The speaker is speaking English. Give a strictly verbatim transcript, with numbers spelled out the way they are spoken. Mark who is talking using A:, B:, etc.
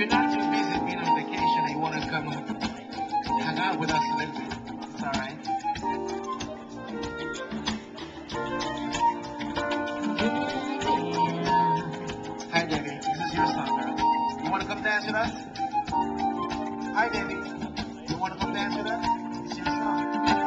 A: you're not too busy being on vacation and you want to come hang out with us a little bit, it's all right. Hi, Debbie. This is your song, girl. You want to come dance with us? Hi, Debbie. You want to come dance with us? It's your song.